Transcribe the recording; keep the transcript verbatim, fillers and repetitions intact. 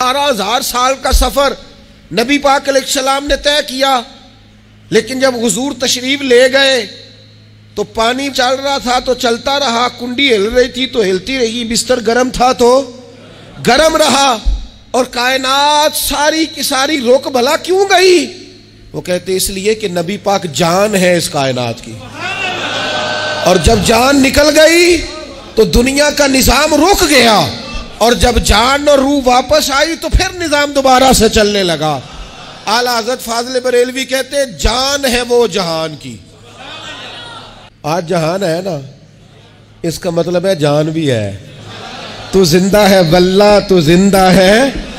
अठारह हजार साल का सफर नबी पाक अलैहिस्सलाम ने तय किया, लेकिन जब हुजूर तशरीफ ले गए तो पानी चल रहा था तो चलता रहा, कुंडी हिल रही थी तो हिलती रही, बिस्तर गर्म था तो गर्म रहा, और कायनात सारी की सारी रुक भला क्यों गई? वो कहते इसलिए कि नबी पाक जान है इस कायनात की, और जब जान निकल गई तो दुनिया का निजाम रुक गया, और जब जान और रूह वापस आई तो फिर निजाम दोबारा से चलने लगा। आला हज़रत फाज़िल बरेलवी कहते जान है वो जहान की। आज जहान है ना, इसका मतलब है जान भी है। तू जिंदा है वल्ला, तू जिंदा है